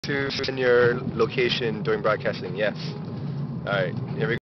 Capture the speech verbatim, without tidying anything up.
To in your location during broadcasting, yes. Alright, here we go.